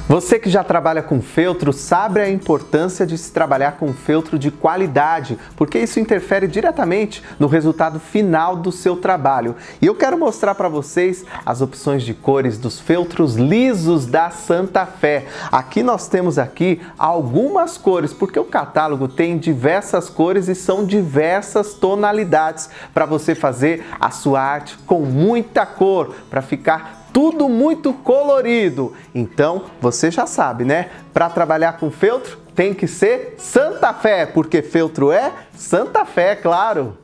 Você que já trabalha com feltro sabe a importância de se trabalhar com feltro de qualidade, porque isso interfere diretamente no resultado final do seu trabalho. E eu quero mostrar para vocês as opções de cores dos feltros lisos da Santa Fé. Aqui nós temos algumas cores, porque o catálogo tem diversas cores e são diversas tonalidades para você fazer a sua arte com muita cor, para ficar tudo muito colorido. Então, você já sabe, né? Para trabalhar com feltro, tem que ser Santa Fé, porque feltro é Santa Fé, claro!